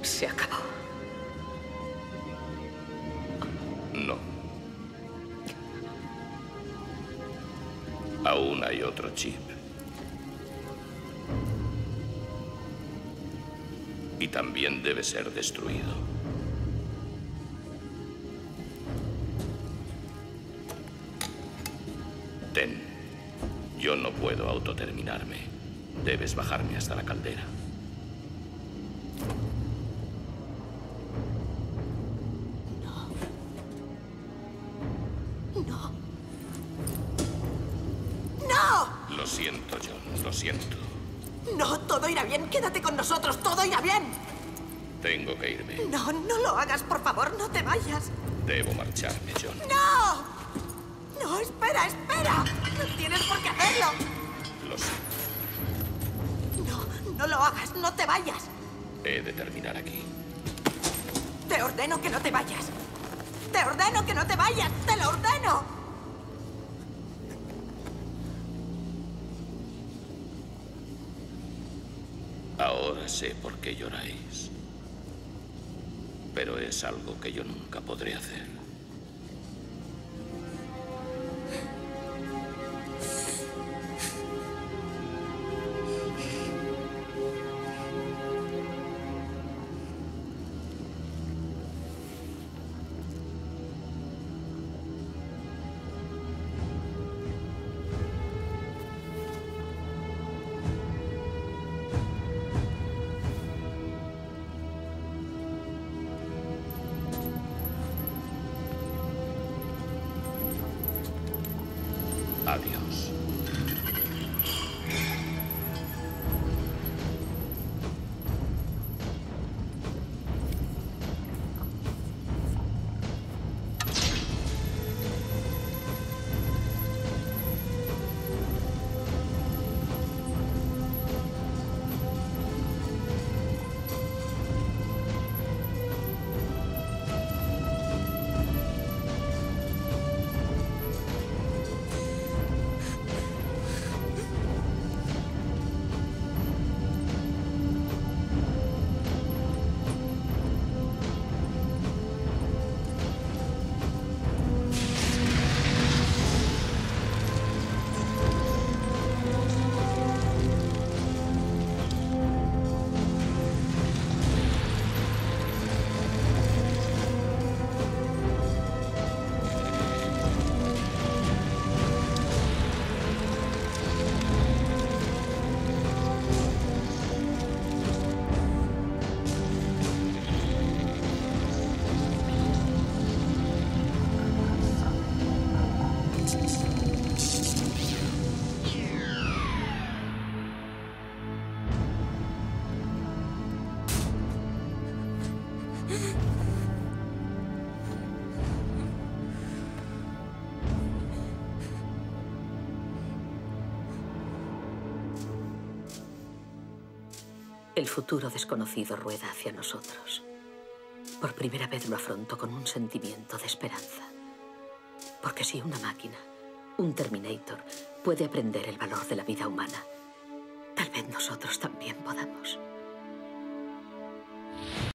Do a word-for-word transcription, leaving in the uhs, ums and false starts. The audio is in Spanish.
Se acabó. No. Aún hay otro chip. Y también debe ser destruido. Ten. Yo no puedo autoterminarme. Debes bajarme hasta la caldera. No. ¡No! Lo siento, John. Lo siento. No, todo irá bien. Quédate con nosotros. Todo irá bien. Tengo que irme. No, no lo hagas, por favor. No te vayas. Debo marcharme, John. ¡No! No, espera, espera. No tienes por qué hacerlo. Lo sé. No, no lo hagas. No te vayas. He de terminar aquí. Te ordeno que no te vayas. Te ordeno que no te vayas. ¡Te lo ordeno! Ahora sé por qué lloráis. Pero es algo que yo nunca podré hacer. Adiós. El futuro desconocido rueda hacia nosotros. Por primera vez lo afronto con un sentimiento de esperanza. Porque si una máquina, un Terminator, puede aprender el valor de la vida humana, tal vez nosotros también podamos.